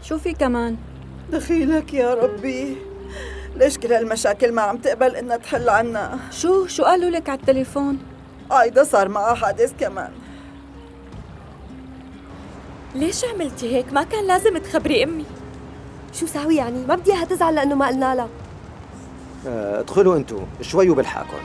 شو في كمان؟ دخيلك يا ربي، ليش كل هالمشاكل ما عم تقبل إنها تحل عنا؟ شو قالوا لك على التليفون؟ عايدة صار معها حادث كمان. ليش عملتي هيك؟ ما كان لازم تخبري أمي. شو ساوي يعني؟ ما بدي اياها تزعل لأنه ما قلنا لها. ادخلوا انتو شوي وبلحقكم.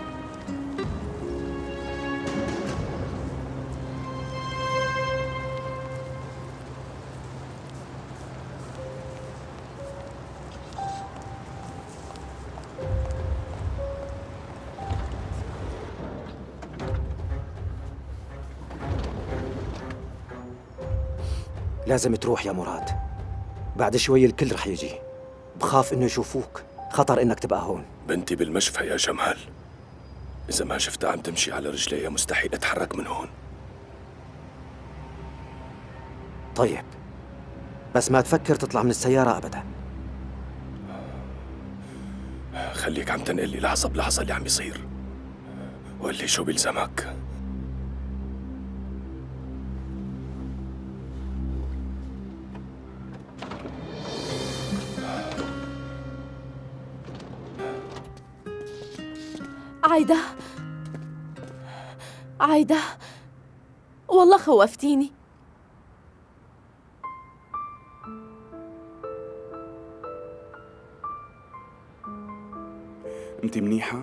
لازم تروح يا مراد، بعد شوي الكل رح يجي. بخاف انه يشوفوك، خطر انك تبقى هون. بنتي بالمشفى يا جمال، إذا ما شفتها عم تمشي على رجليها مستحيل أتحرك من هون. طيب، بس ما تفكر تطلع من السيارة أبدا. خليك عم تنقل لي لحظة بلحظة اللي عم يصير، وقل لي شو بيلزمك. عايدة والله خوفتيني. انت منيحة؟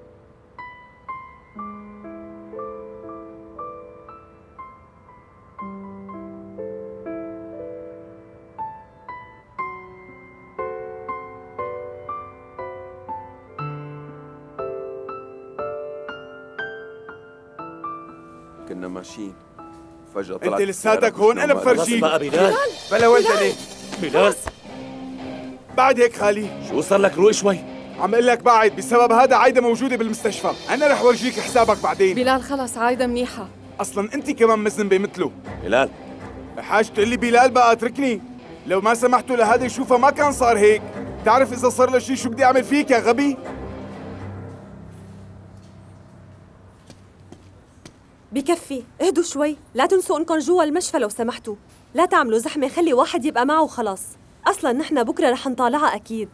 كنا ماشيين فجأة طلعت انت لساتك هون، انا بفرجيك. بقى بلال، بلا ولدني بلال بعد هيك خالي. شو صار لك؟ روق شوي. عم اقول لك بعد، بسبب هذا عايدة موجودة بالمستشفى. انا رح ورجيك حسابك بعدين. بلال خلص، عايدة منيحة. اصلا انت كمان مذنبة مثله. بلال حاج تقول لي بلال بقى اتركني. لو ما سمحتوا لهذا يشوفها ما كان صار هيك. تعرف اذا صار له شيء شو بدي اعمل فيك يا غبي؟ بكفي، اهدوا شوي، لا تنسوا انكم جوا المشفى لو سمحتوا. لا تعملوا زحمة، خلي واحد يبقى معه وخلاص. اصلا نحن بكره رح نطالعها اكيد.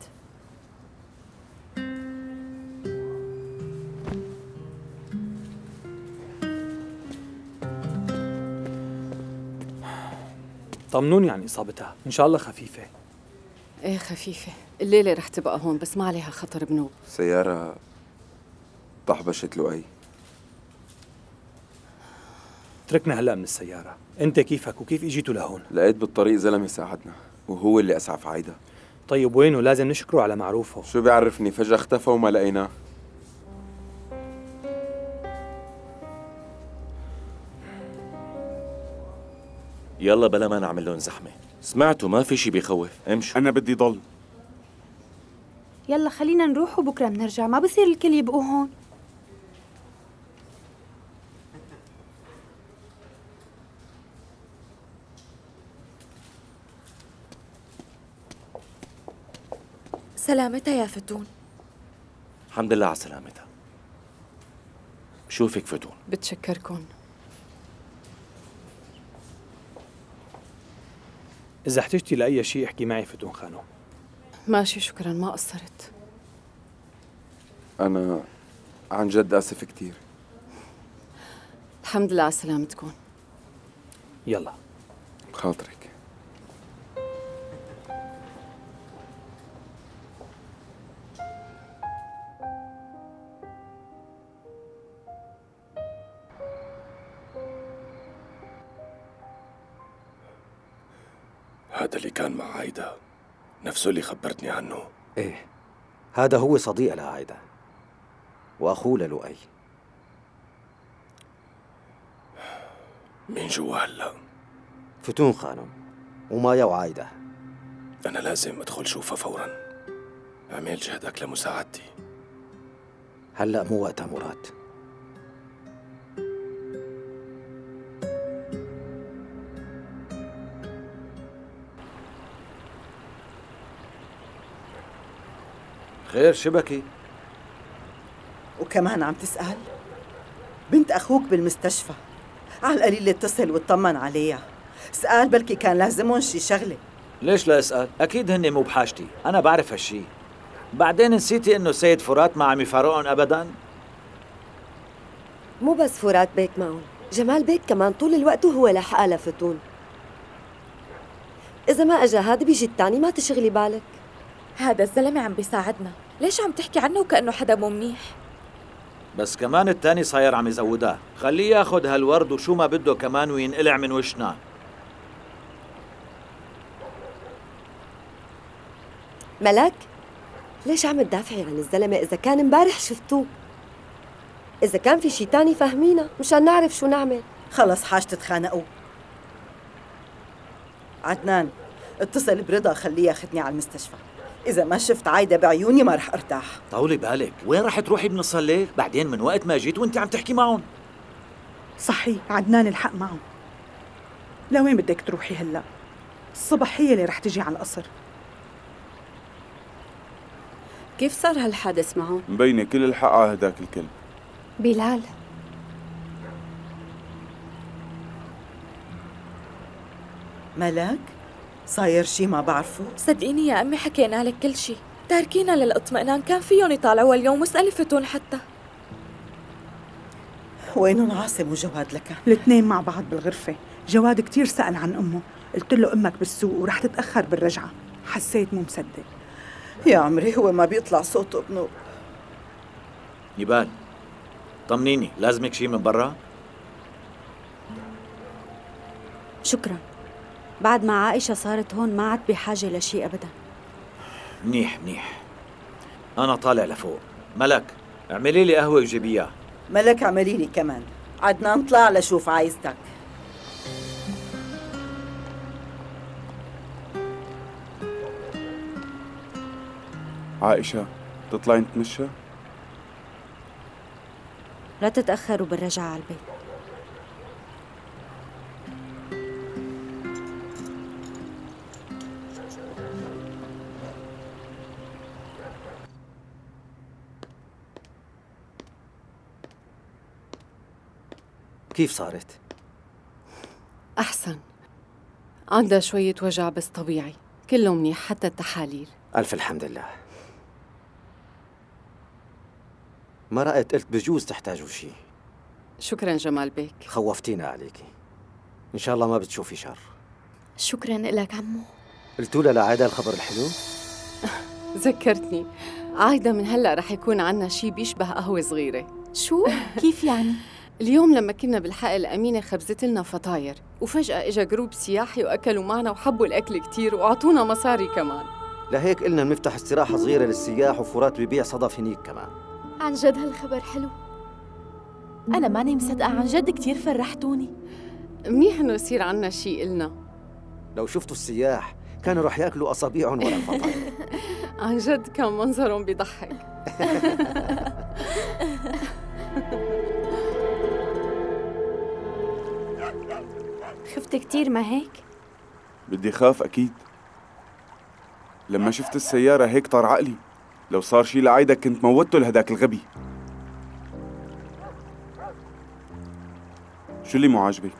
طمنوني عن إصابتها، إن شاء الله خفيفة. ايه خفيفة، الليلة رح تبقى هون بس ما عليها خطر بنوب. سيارة طحبشت لؤي. تركنا هلأ من السيارة. أنت كيفك وكيف إجيتوا لهون؟ لقيت بالطريق زلمة ساعدنا وهو اللي أسعف عايدة. طيب وينه؟ لازم نشكره على معروفه. شو بيعرفني، فجأة اختفى وما لقيناه. يلا بلا ما نعمل لهم زحمة. سمعتوا ما في شي بيخوف، امشوا. أنا بدي ضل. يلا خلينا نروح وبكرة بنرجع، ما بصير الكل يبقوا هون. سلامتها يا فتون. الحمد لله على سلامتها. بشوفك فتون. بتشكركن. إذا احتجتي لأي شيء احكي معي فتون خانو. ماشي شكرا، ما قصرت. أنا عن جد آسف كتير. الحمد لله على سلامتكن. يلا بخاطرك. هذا اللي كان مع عايدة نفسه اللي خبرتني عنه. ايه، هذا هو صديق لعايدة واخوه للؤي. مين جوا هلا؟ فتون خانم ومايا وعايدة. أنا لازم أدخل شوفها فورا. اعمل جهدك لمساعدتي. هلأ مو وقتها مراد. خير شبكي؟ وكمان عم تسأل؟ بنت أخوك بالمستشفى، على القليل اتصل واطمن عليها. سأل بلكي كان لازمهم شي شغلة. ليش لا اسال؟ اكيد هن مو بحاجتي، انا بعرف هالشي. بعدين نسيتي انه سيد فرات ما عم يفارقهم ابدا؟ مو بس فرات بيك معهم، جمال بيك كمان طول الوقت وهو لاحقها لفتون. إذا ما أجا هذا بيجي التاني، ما تشغلي بالك. هذا الزلمة عم بيساعدنا، ليش عم تحكي عنه وكأنه حدا مو منيح؟ بس كمان التاني صاير عم يزودها، خليه ياخد هالورد وشو ما بده كمان وينقلع من وشنا. ملك، ليش عم تدافعي عن الزلمة إذا كان امبارح شفتوه؟ إذا كان في شي تاني فهمينا مشان نعرف شو نعمل. خلص حاج تتخانقوا. عدنان، اتصل برضا خليه ياخذني على المستشفى. إذا ما شفت عايدة بعيوني ما رح أرتاح. طولي بالك، وين رح تروحي بنص الليل؟ بعدين من وقت ما جيت وانت عم تحكي معهم. صحيح، عدنان الحق معه. لوين بدك تروحي هلا؟ الصبح هي اللي رح تجي على القصر. كيف صار هالحادث معهم؟ مبينة كل الحق على هداك الكلب. بلال، ملك، صاير شي ما بعرفه؟ صدقيني يا أمي حكينا لك كل شي، تاركينا للإطمئنان، كان فيهم يطالعوا اليوم واسألي فتون حتى. وينهم عاصم وجواد لك؟ الاثنين مع بعض بالغرفة. جواد كتير سأل عن أمه، قلت له أمك بالسوق ورح تتأخر بالرجعة. حسيت مو مصدق. يا عمري هو ما بيطلع صوته بنوب. نبال، طمنيني، لازمك شي من برا؟ شكرا، بعد ما عائشة صارت هون ما عاد بحاجة لشي أبدا. منيح منيح، أنا طالع لفوق. ملك، اعملي لي قهوة وجيبيها. ملك اعملي لي كمان. عدنان طلع لشوف عايزتك. عائشة، تطلعي نتمشى؟ لا تتأخروا بالرجعة على البيت. كيف صارت؟ أحسن، عندها شوية وجع بس طبيعي، كله منيح حتى التحاليل. ألف الحمد لله. ما رأيت قلت بجوز تحتاجوا شيء. شكرا جمال بيك، خوفتينا عليكي. إن شاء الله ما بتشوفي شر. شكرا لك عمو. قلتوا لها لعايدة الخبر الحلو؟ ذكرتني، عايدة من هلأ رح يكون عنا شي بيشبه قهوة صغيرة. شو؟ كيف يعني؟ اليوم لما كنا بالحقل أمينة خبزت لنا فطاير، وفجأة إجا جروب سياحي وأكلوا معنا وحبوا الأكل كتير وعطونا مصاري كمان. لهيك قلنا بنفتح استراحة صغيرة للسياح، وفرات بيبيع صدف هنيك كمان. عن جد هالخبر حلو. أنا ماني مصدقة، عن جد كتير فرحتوني. منيح إنه يصير عنا شي إلنا. لو شفتوا السياح كانوا رح ياكلوا أصابيعهم ولا الفطاير. عن جد كان منظرهم بيضحك. خفت كتير ما هيك؟ بدي خاف أكيد. لما شفت السيارة هيك طار عقلي، لو صار شي لعايدة كنت موتته لهداك الغبي. شو اللي مو عاجبك؟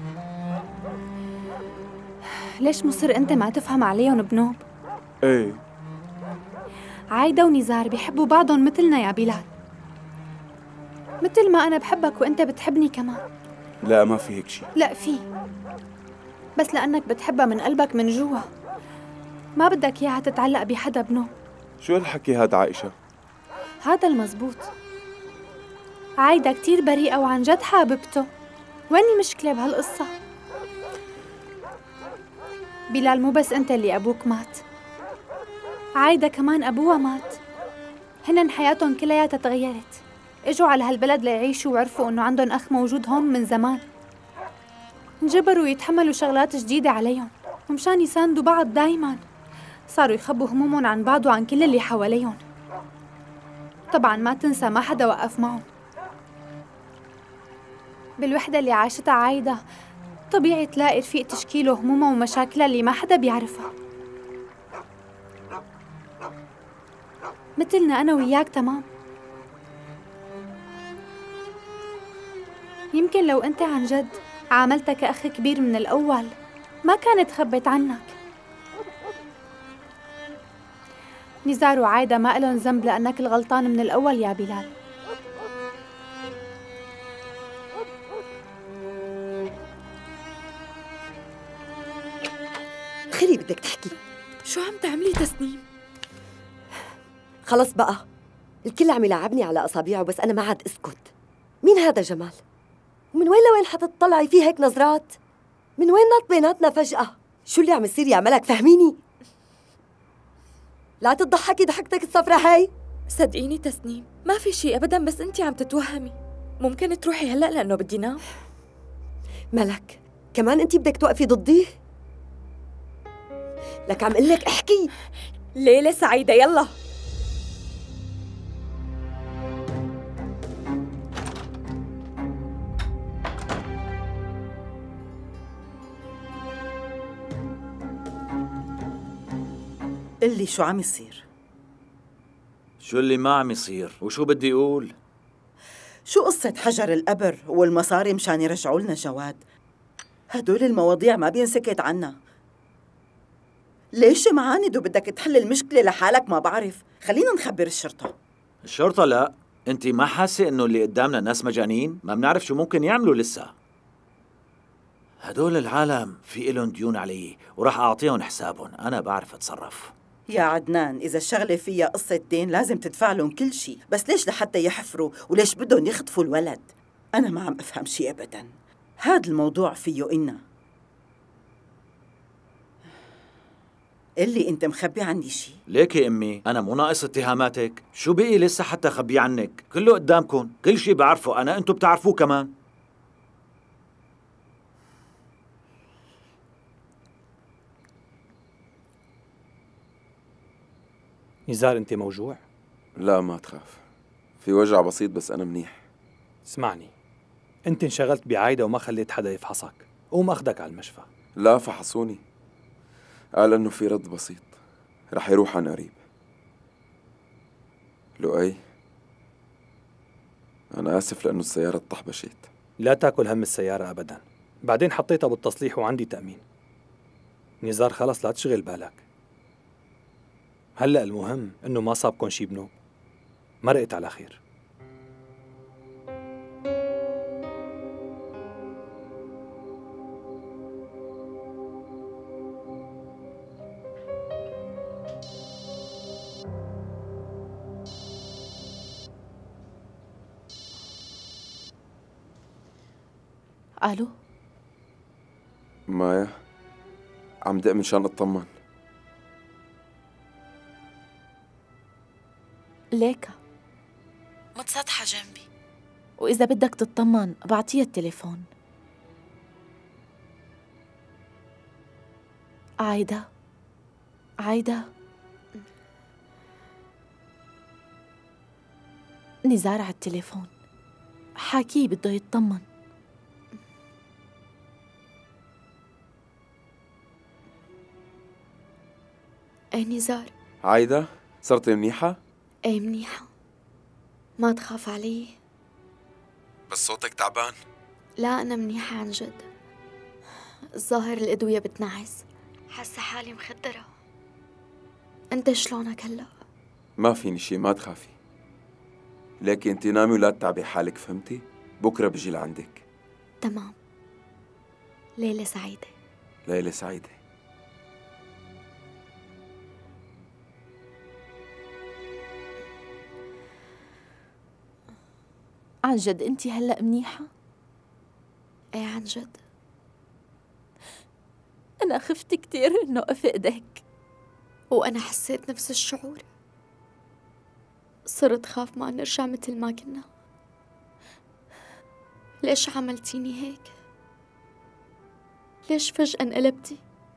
ليش مصر أنت ما تفهم عليهم بنوب؟ ايه، عايدة ونزار بيحبوا بعضهم مثلنا يا بلال، مثل ما أنا بحبك وأنت بتحبني كمان. لا ما في هيك شي. لا في، بس لأنك بتحبها من قلبك من جوا، ما بدك إياها تتعلق بحدا بنوب. شو هالحكي هاد عائشة؟ هذا المزبوط. عايدة كتير بريئة وعن جد حاببته. وين المشكلة بهالقصة؟ بلال، مو بس أنت اللي أبوك مات، عايدة كمان أبوها مات. هنن حياتهم كلياتها تغيرت، إجوا على هالبلد ليعيشوا وعرفوا إنه عندهم أخ موجود هون من زمان. انجبروا يتحملوا شغلات جديدة عليهم، ومشان يساندوا بعض دايماً صاروا يخبوا همومهم عن بعض وعن كل اللي حواليهم. طبعاً ما تنسى ما حدا وقف معهم. بالوحدة اللي عاشتها عايدة طبيعي تلاقي رفيق تشكيله همومها ومشاكلها اللي ما حدا بيعرفها، مثلنا أنا وياك تمام. يمكن لو أنت عن جد عاملتها كأخ كبير من الأول ما كانت خبت عنك، نزار وعايدة ما إلهم ذنب لأنك الغلطان من الأول يا بلال. خلي بدك تحكي. شو عم تعملي تسنيم؟ خلص بقى، الكل عم يلعبني على أصابعه بس أنا ما عاد أسكت. مين هذا جمال؟ ومن وين لوين حتطلعي فيه هيك نظرات؟ من وين نط بيناتنا فجأة؟ شو اللي عم يصير يا ملك؟ فهميني. لا تضحكي ضحكتك الصفرة هاي. صدقيني تسنيم ما في شيء أبدا، بس أنت عم تتوهمي. ممكن تروحي هلأ لأنه بدي نام؟ ملك كمان أنت بدك توقفي ضدي؟ لك عم قلك احكي. ليلة سعيدة يلا. قلي شو عم يصير؟ شو اللي ما عم يصير؟ وشو بدي أقول؟ شو قصة حجر القبر والمصاري مشان يرجعوا لنا جواد؟ هدول المواضيع ما بينسكت عنا. ليش معاند وبدك تحل المشكلة لحالك؟ ما بعرف. خلينا نخبر الشرطة. الشرطة لا. انت ما حاسة انه اللي قدامنا ناس مجانين؟ ما بنعرف شو ممكن يعملوا لسه. هدول العالم في إلهم ديون علي وراح أعطيهم حسابهم. أنا بعرف أتصرف. يا عدنان إذا الشغلة فيها قصة دين لازم تدفع لهم كل شيء، بس ليش لحتى يحفروا وليش بدهم يخطفوا الولد؟ أنا ما عم أفهم شيء أبداً. هذا الموضوع فيه إنا. قلي أنت مخبي عني شيء؟ ليك يا أمي أنا مو ناقص اتهاماتك. شو بقي لسه حتى أخبيه عنك؟ كله قدامكم، كل شيء بعرفه أنا أنتم بتعرفوه كمان. نزار أنت موجوع؟ لا ما تخاف، في وجع بسيط بس أنا منيح. اسمعني، أنت انشغلت بعايدة وما خليت حدا يفحصك، قوم أخدك على المشفى. لا فحصوني، قال إنه في رد بسيط رح يروح عن قريب. لؤي أنا آسف لأنه السيارة طحبشت. لا تاكل هم السيارة أبدا، بعدين حطيتها بالتصليح وعندي تأمين. نزار خلص لا تشغل بالك. هلأ المهم إنه ما صابكن شي بنوب، مرقت على خير. ألو مايا، عم دق مشان اطمن. ليكا متسطحة جنبي، وإذا بدك تطمن بعطيها التليفون. عايدة نزار على التليفون، حاكيه بده يطمن. ايه نزار؟ عايدة صرتي منيحة؟ ايه منيحة، ما تخاف علي. بس صوتك تعبان. لا أنا منيحة عن جد. الظاهر الأدوية بتنعس، حاسة حالي مخدرة. أنت شلونك هلأ؟ ما فيني شي، ما تخافي. لكن انتي نامي ولا تتعبي حالك، فهمتي؟ بكرة بجي لعندك. تمام. ليلة سعيدة. ليلة سعيدة. عن جد انت هلأ منيحة؟ ايه عن جد. أنا خفت كتير إنه أفقدك. وأنا حسيت نفس الشعور، صرت خاف ما نرجع مثل ما كنا. ليش عملتيني هيك؟ ليش فجأة انقلبتي؟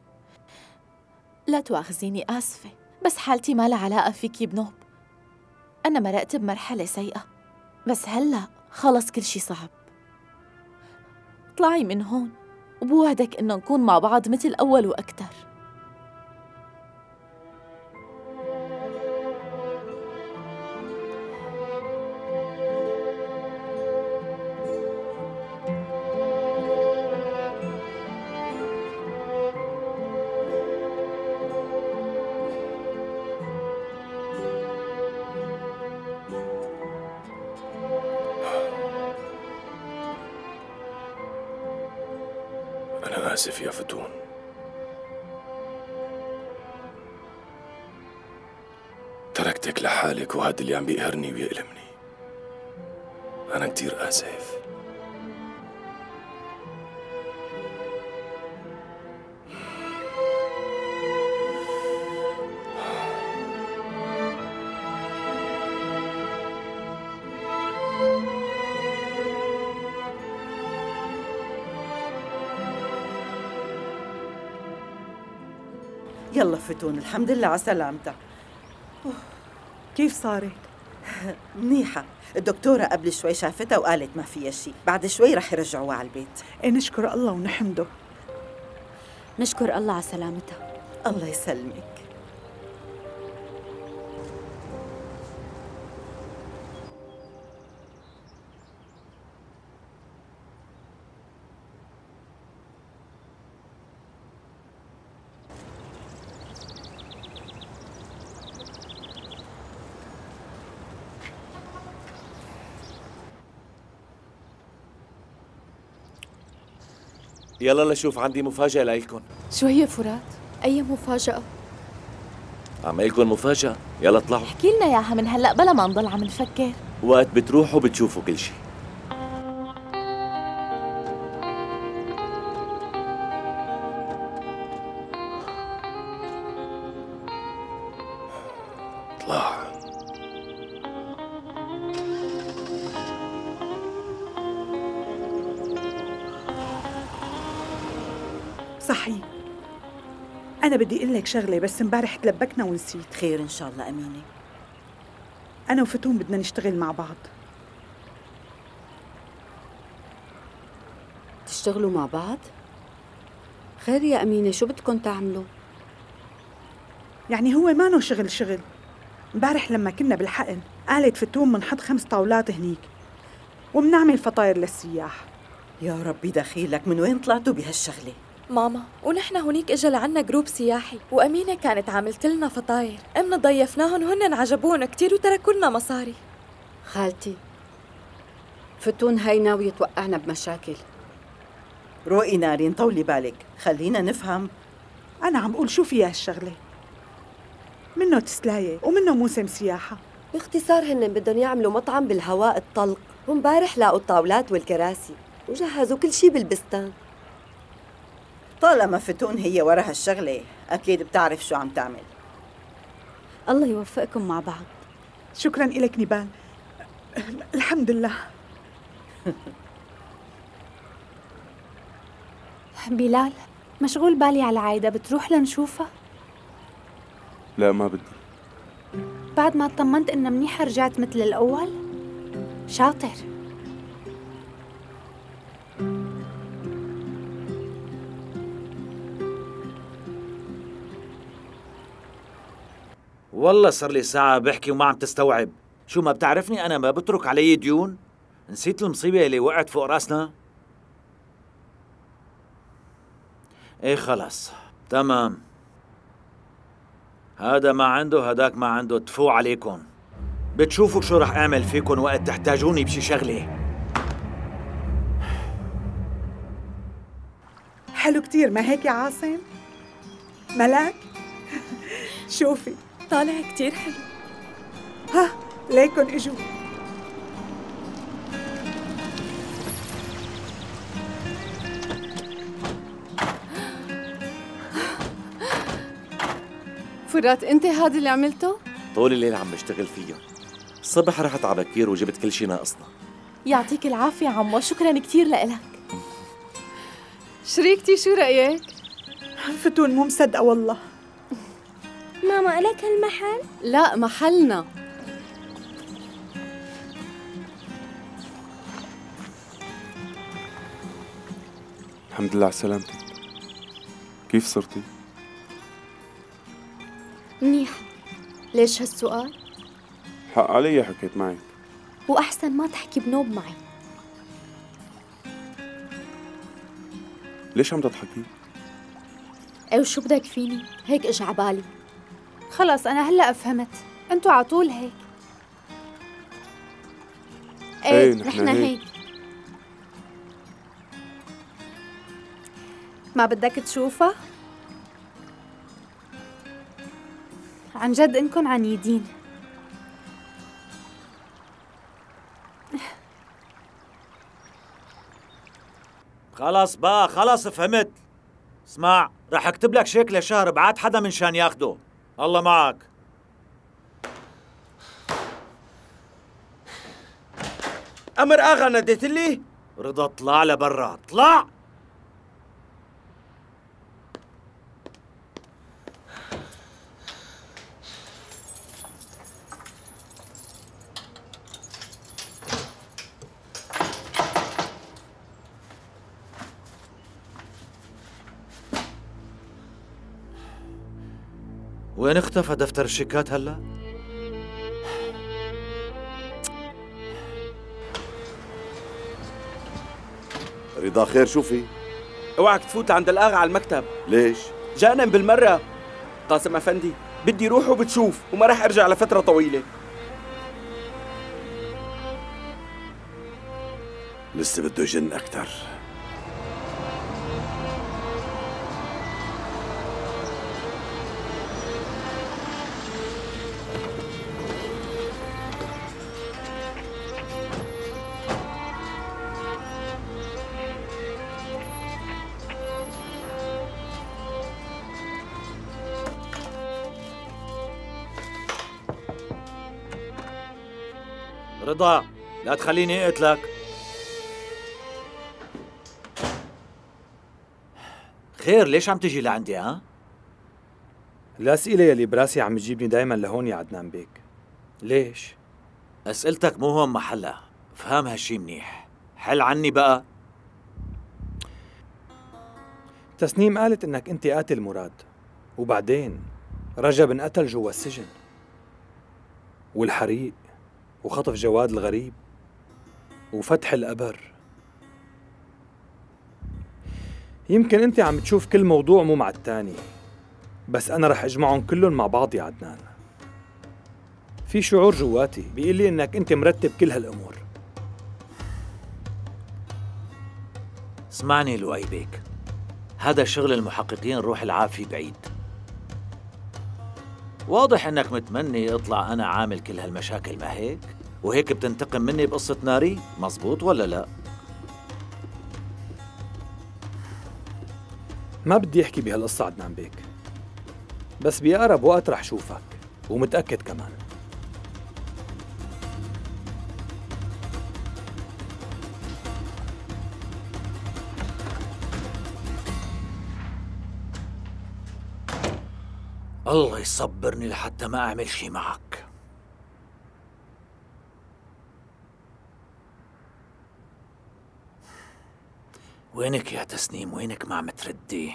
لا تواخذيني، آسفة، بس حالتي ما لها علاقة فيكي بنوب. أنا مرقت بمرحلة سيئة، بس هلأ خلص كل شي صعب. اطلعي من هون وبوعدك إنه نكون مع بعض مثل أول وأكتر. آسف يا فتون. تركتك لحالك وهذا اللي عم بيقهرني ويألمني. أنا كتير آسف. يلا فتون، الحمد لله على سلامتك. كيف صارت؟ منيحة. الدكتورة قبل شوي شافتها وقالت ما فيها شيء، بعد شوي رح يرجعوها على البيت. إيه، نشكر الله ونحمده. نشكر الله على سلامتها. الله يسلمك. يلا لشوف، عندي مفاجأة لإلكن. شو هي فرات؟ أي مفاجأة؟ عم لكم مفاجأة، يلا اطلعوا. احكي لنا اياها من هلا بلا ما نضل عم نفكر. وقت بتروحوا بتشوفوا كل شيء. اطلع. صحي. أنا بدي أقول لك شغلة، بس امبارح تلبكنا ونسيت. خير إن شاء الله أمينة. أنا وفتون بدنا نشتغل مع بعض. تشتغلوا مع بعض؟ خير يا أمينة، شو بدكم تعملوا؟ يعني هو ما شغل. امبارح لما كنا بالحقن قالت فتون منحط 5 طاولات هنيك ومنعمل فطاير للسياح. يا ربي دخيلك، من وين طلعتوا بهالشغلة؟ ماما، ونحن هونيك اجى لعنا جروب سياحي، وأمينة كانت عاملت لنا فطاير، قمنا ضيفناهم وهن عجبونا كتير وتركوا لنا مصاري. خالتي، فتون هاي ناوية توقعنا بمشاكل. روقي نارين، طولي بالك، خلينا نفهم. أنا عم أقول شو فيها هالشغلة؟ منه تسلاية ومنه موسم سياحة. باختصار هن بدهم يعملوا مطعم بالهواء الطلق، ومبارح لاقوا الطاولات والكراسي وجهزوا كل شي بالبستان. طالما فتون هي ورا هالشغلة أكيد بتعرف شو عم تعمل. الله يوفقكم مع بعض. شكراً إلك نبال. الحمد لله. بلال، مشغول بالي على عايدة، بتروح لنشوفها؟ لا ما بدي. بعد ما اطمنت إنها منيحة رجعت مثل الأول؟ شاطر. والله صار لي ساعة بحكي وما عم تستوعب. شو ما بتعرفني أنا ما بترك علي ديون؟ نسيت المصيبة اللي وقعت فوق راسنا؟ ايه خلص تمام، هذا ما عنده هداك ما عنده، تفوق عليكم. بتشوفوا شو رح أعمل فيكم وقت تحتاجوني بشي شغلة. حلو كتير، ما هيك يا عاصم؟ ملاك؟ شوفي طالع كتير حلو. ها ليكن اجوا. فرات، انت هذا اللي عملته؟ طول الليل عم بشتغل فيه. الصبح رحت على بكير وجبت كل شيء ناقصنا. يعطيك العافية عمو، شكرا كتير لإلك. شريكتي شو رأيك؟ فتون مو مصدقة والله. ماما إلك هالمحل؟ لا، محلنا. الحمد لله على سلامتك. كيف صرتي؟ منيحة. ليش هالسؤال؟ حق علي حكيت معك. وأحسن ما تحكي بنوب معي. ليش عم تضحكي؟ ايه وشو بدك فيني؟ هيك اجى عبالي. خلص أنا هلأ فهمت، أنتوا عطول هيك. ايه نحن هيك. ما بدك تشوفها؟ عن جد انكن عنيدين. خلص بقى، خلص فهمت. اسمع، رح اكتب لك شيك لشهر، بعت حدا من شان ياخده. الله معك. أمر آغا ناديت لي؟ رضا اطلع لبرا، اطلع. وين اختفى دفتر الشيكات هلا؟ رضا خير، شو في؟ اوعك تفوت لعند الآغا على المكتب. ليش؟ جانا بالمرة. قاسم أفندي بدي روح وبتشوف، وما راح أرجع لفترة طويلة. لسه بده يجن أكتر. رضا، لا تخليني اقتلك. خير، ليش عم تجي لعندي ها؟ الأسئلة يلي براسي عم تجيبني دايما لهون يا عدنان بيك. ليش؟ أسئلتك مو هون محلها، فهم هالشي منيح. حل عني بقى. تسنيم قالت انك انت قاتل مراد، وبعدين رجب انقتل جوا السجن، والحريق وخطف جواد الغريب وفتح القبر. يمكن انت عم تشوف كل موضوع مو مع التاني، بس انا رح اجمعهم كلهم مع بعض يا عدنان. في شعور جواتي بيقول لي انك انت مرتب كل هالامور. اسمعني لؤي بيك، هذا شغل المحققين، روح العافي بعيد. واضح انك متمني اطلع انا عامل كل هالمشاكل، ما هيك؟ وهيك بتنتقم مني بقصة ناري، مزبوط ولا لا؟ ما بدي احكي بهالقصة عدنان بيك، بس بأقرب وقت رح شوفك، ومتأكد كمان. الله يصبرني لحتى ما أعمل شي معك. وينك يا تسنيم؟ وينك ما عم تردي؟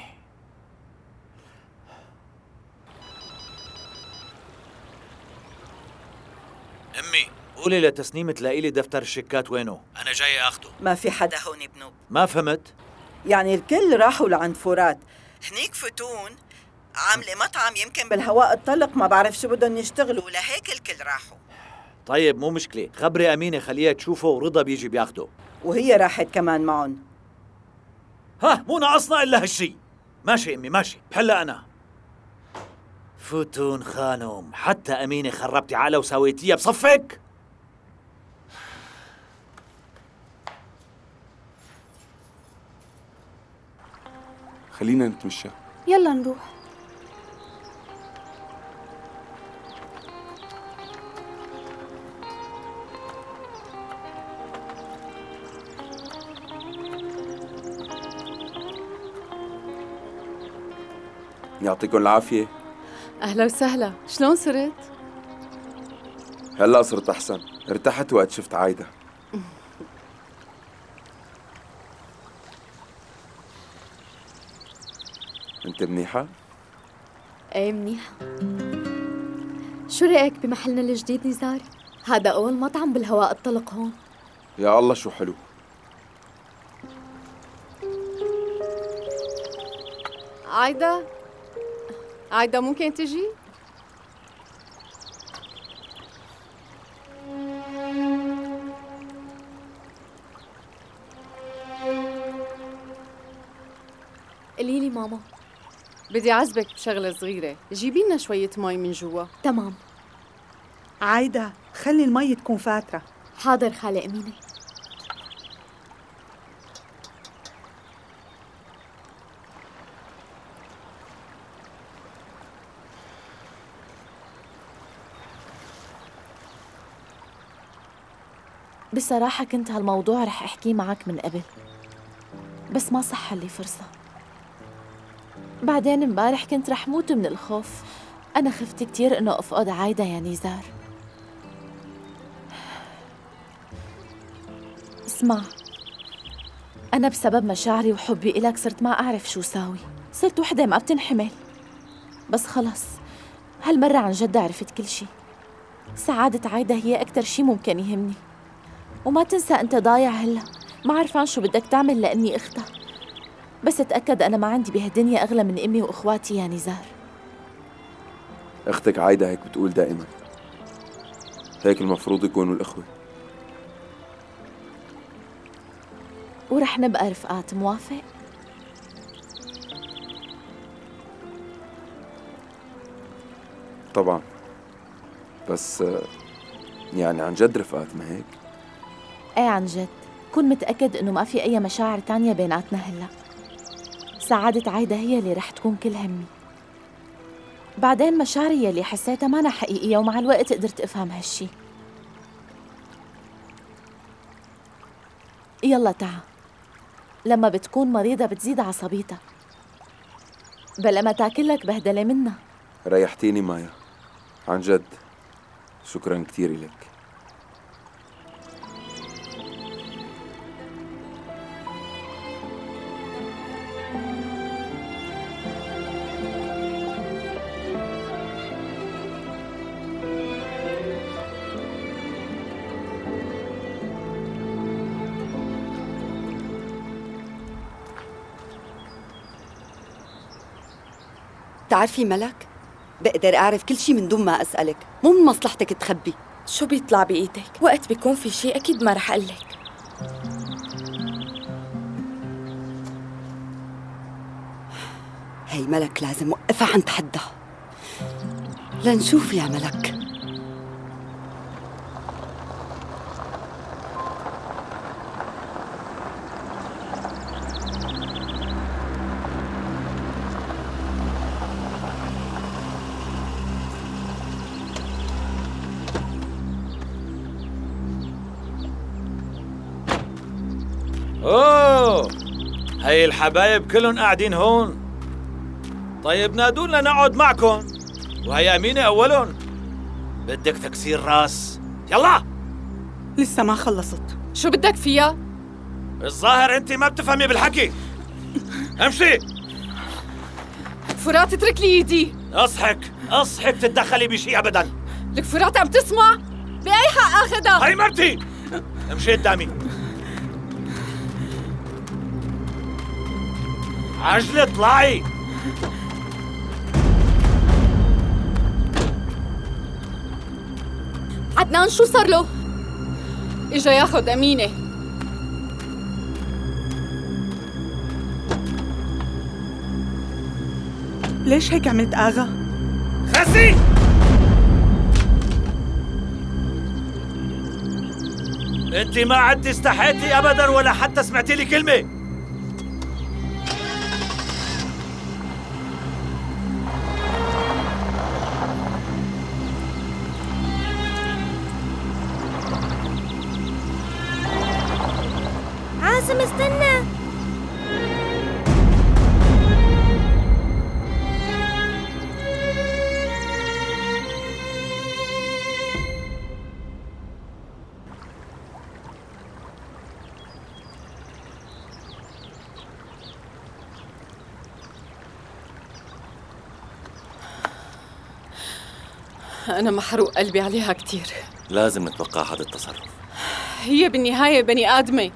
أمي، قولي لتسنيم تلاقي لي دفتر الشيكات وينه؟ أنا جاي أخده. ما في حدا هون بنوب. ما فهمت؟ يعني الكل راحوا لعند فرات. هنيك فتون عاملة مطعم يمكن بالهواء الطلق، ما بعرف شو بدهم يشتغلوا، لهيك الكل راحوا. طيب مو مشكلة، خبري أمينة خليها تشوفه ورضا بيجي بياخده. وهي راحت كمان معهم. ها، مو ناقصنا إلا هالشي. ماشي أمي ماشي، بحلها أنا. فتون خانم، حتى أمينة خربتي عقلها وسويتيها بصفك. خلينا نتمشى. يلا نروح. يعطيكم العافية. أهلا وسهلا، شلون صرت؟ هلأ صرت أحسن، ارتحت وقت شفت عايدة. أنت منيحة؟ ايه منيحة. شو رأيك بمحلنا الجديد نزار؟ هذا أول مطعم بالهواء الطلق هون. يا الله شو حلو. عايدة ممكن تجي؟ قولي لي ماما. بدي أعذبك بشغلة صغيرة، جيبي لنا شوية مي من جوا. تمام. عايدة خلي المي تكون فاترة. حاضر خالة أمينة. بصراحة كنت هالموضوع رح أحكيه معك من قبل، بس ما صح لي فرصة. بعدين امبارح كنت رح موت من الخوف. أنا خفت كتير إنه أفقد عايدة يا نزار. اسمع، أنا بسبب مشاعري وحبي إلك صرت ما أعرف شو ساوي، صرت وحدة ما بتنحمل. بس خلص هالمرة عن جد عرفت كل شي. سعادة عايدة هي أكتر شي ممكن يهمني. وما تنسى أنت ضايع هلا، ما عرفان شو بدك تعمل لأني أختها، بس اتأكد أنا ما عندي بهالدنيا أغلى من أمي وإخواتي يا نزار. أختك عايدة هيك بتقول دائما، هيك المفروض يكونوا الأخوة. ورح نبقى رفقات، موافق؟ طبعا، بس يعني عن جد رفقات ما هيك؟ ايه عن جد، كن متأكد إنه ما في أي مشاعر تانية بيناتنا هلا. سعادة عايدة هي اللي رح تكون كل همي. بعدين مشاعري يلي حسيتها مانا حقيقية، ومع الوقت قدرت أفهم هالشي. يلا تعا، لما بتكون مريضة بتزيد عصبيتها، بلا ما تاكلك بهدلة منا. ريحتيني مايا، عن جد شكرا كتير إلك. بتعرفي ملك، بقدر أعرف كل شي من دون ما أسألك، مو من مصلحتك تخبي. شو بيطلع بإيدك؟ وقت بيكون في شي أكيد ما رح أقلك. هي ملك لازم وقفها عند حدها. لنشوف يا ملك. اوه، هي الحبايب كلهم قاعدين هون. طيب نادونا نقعد معكم، وهي أمينة أولهم. بدك تكسير راس؟ يلا. لسه ما خلصت. شو بدك فيها؟ الظاهر انت ما بتفهمي بالحكي. امشي. فرات اترك لي ايدي. اصحك تتدخلي بشي ابدا. لك فرات عم تسمع؟ بأي حق اخذها؟ هي مرتي. امشي قدامي. عجلة اطلعي. عدنان شو صار له؟ اجا ياخد أمينة. ليش هيك عملت آغا؟ خسي! انت ما عدتي استحيتي ابدا ولا حتى سمعتي لي كلمة. عاصم استنى. أنا محروق قلبي عليها كتير. لازم نتوقع هذا التصرف. هي بالنهاية بني آدمة.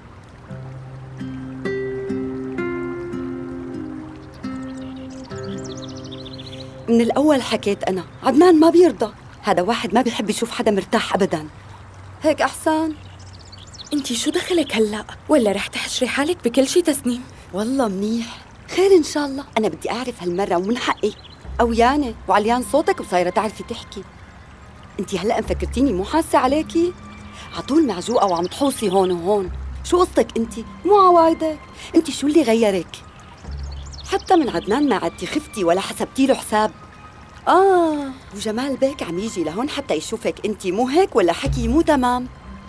من الأول حكيت أنا، عدنان ما بيرضى. هذا واحد ما بيحب يشوف حدا مرتاح أبداً. هيك أحسن. انتي شو دخلك هلأ؟ ولا رح تحشري حالك بكل شي تسنيم؟ والله منيح، خير إن شاء الله. أنا بدي أعرف هالمرة ومن حقي قويانة وعليان صوتك وصايرة تعرفي تحكي. أنتِ هلأ مفكرتيني مو حاسة عليكي؟ عطول معجوقة وعم تحوصي هون وهون. شو قصتك أنتِ؟ مو عوايدك. أنتِ شو اللي غيرك؟ حتى من عدنان ما عدتي خفتي ولا حسبتي له حساب. وجمال بيك عم يجي لهون حتى يشوفك أنتِ، مو هيك ولا حكي مو تمام؟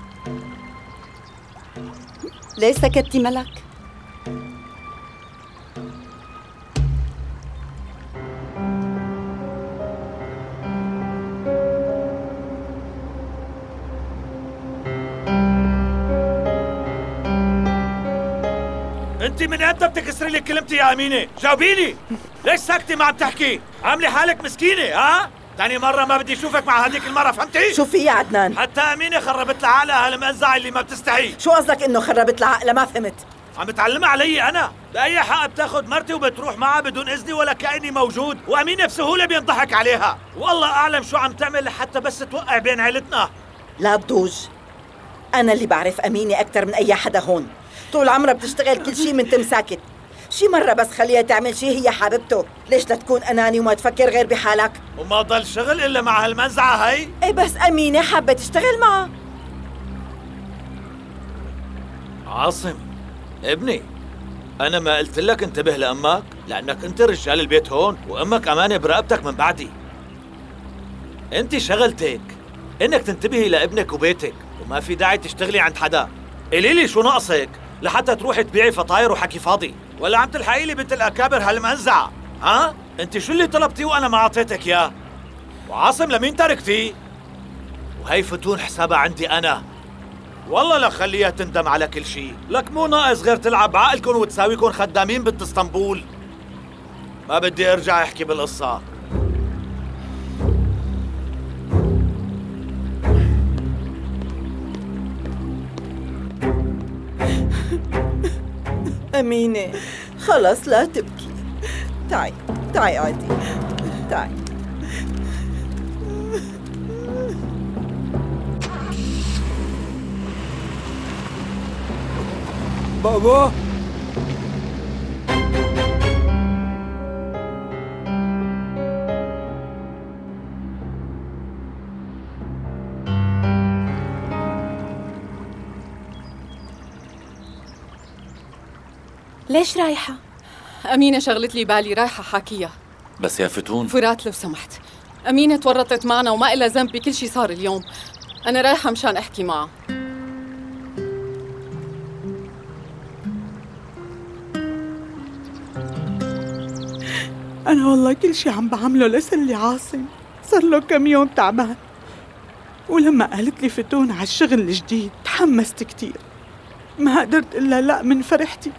ليش سكتتي ملك؟ انت من امتى بتكسري لي كلمتي يا امينه؟ جاوبيني، ليش ساكتة ما عم تحكي؟ عاملة حالك مسكينة ها؟ ثاني مرة ما بدي اشوفك مع هذيك المرة، فهمتي؟ شو في يا عدنان؟ حتى امينه خربت لها عقلها هالمنزعة اللي ما بتستحي. شو قصدك انه خربت لها عقلها؟ ما فهمت. عم بتعلمها علي انا، بأي حق بتاخذ مرتي وبتروح معها بدون اذني ولا كأني موجود، وامينه بسهولة بينضحك عليها، والله اعلم شو عم تعمل لحتى بس توقع بين عيلتنا. لا تضوج، انا اللي بعرف امينه اكثر من اي حدا هون، طول عمرها بتشتغل كل شيء من تم ساكت. شي مرة بس خليها تعمل شي هي حاببته، ليش لا تكون أناني وما تفكر غير بحالك؟ وما ضل شغل إلا مع هالمنزعة هي؟ إيه بس أمينة حابة تشتغل معها. عاصم ابني، أنا ما قلت لك انتبه لأمك؟ لأنك أنت رجال البيت هون وأمك أمانة برقبتك من بعدي. أنت شغلتك إنك تنتبهي لابنك وبيتك، وما في داعي تشتغلي عند حدا. قولي لي شو ناقصك لحتى تروحي تبيعي فطاير وحكي فاضي، ولا عم تلحقي لي بنت الأكابر هالمنزعة؟ ها؟ أنت شو اللي طلبتيه وأنا ما أعطيتك إياه؟ وعاصم لمين تركتيه؟ وهي فتون حسابها عندي أنا. والله لا خليها تندم على كل شيء، لك مو ناقص غير تلعب بعقلكم وتساويكم خدامين بنت اسطنبول. ما بدي أرجع أحكي بالقصة. أمينة خلص لا تبكي، تعي تعي عادي تعي. بابا ليش رايحة؟ أمينة شغلت لي بالي رايحة حاكيها. بس يا فتون فرات لو سمحت، أمينة تورطت معنا وما إلا ذنب بكل شي صار اليوم. أنا رايحة مشان أحكي معها. أنا والله كل شي عم بعمله لسلي عاصم، صار له كم يوم تعبان، ولما قالت لي فتون على الشغل الجديد تحمست كتير، ما قدرت إلا لا من فرحتي.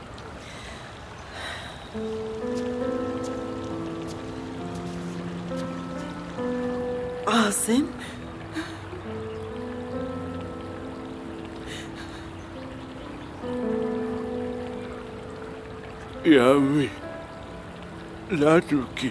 عاصم يا أمي لا تبكي.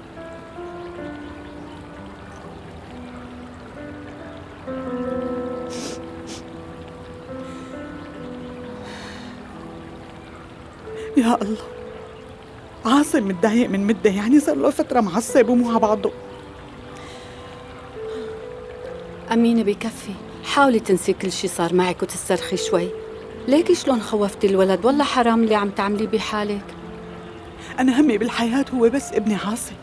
يا الله، عاصم متضايق من مدة، يعني صار له فترة معصب ومو على بعضه. أمينة بكفي، حاولي تنسي كل شي صار معك وتسترخي شوي. ليكي شلون خوفتي الولد، والله حرام اللي عم تعملي بحالك. أنا همي بالحياة هو بس ابني عاصم.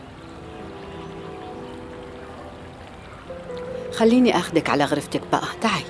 خليني أخدك على غرفتك بقى، تعي.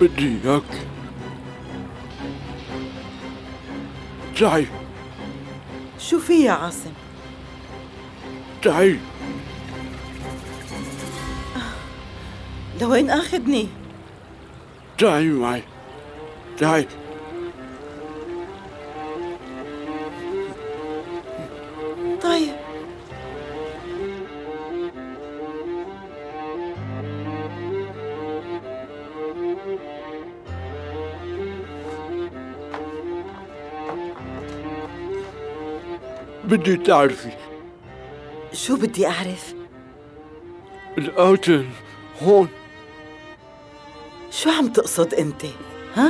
بدي إياك. تعي. شو في يا عاصم؟ تعي. لوين اخذني؟ تعي معي. تعي. طيب. بدي تعرفي. شو بدي أعرف؟ القاتل هون. شو عم تقصد أنت؟ ها؟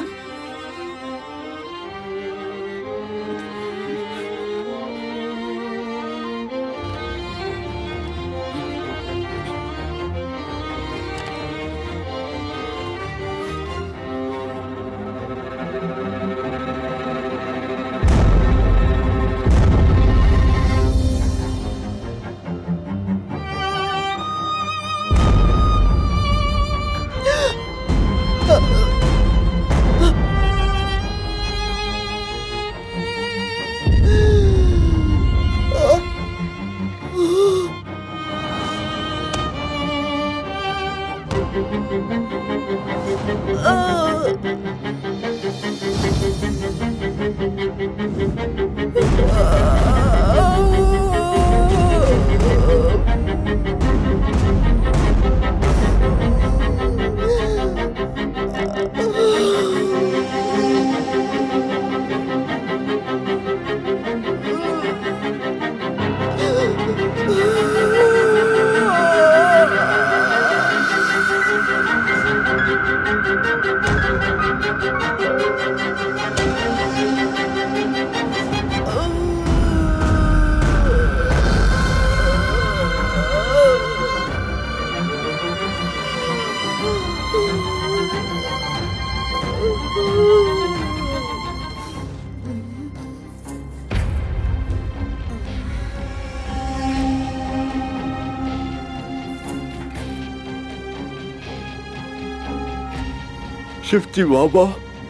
شفتي بابا؟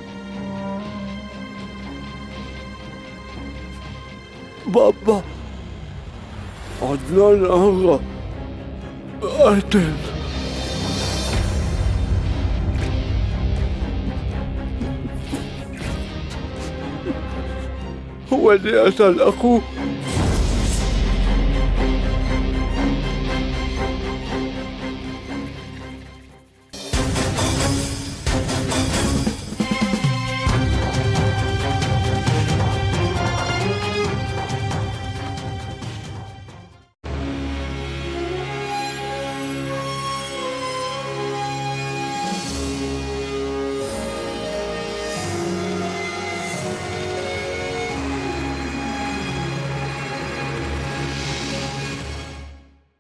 بابا عدنان أغا قاتل. هو اللي قتل أخوه.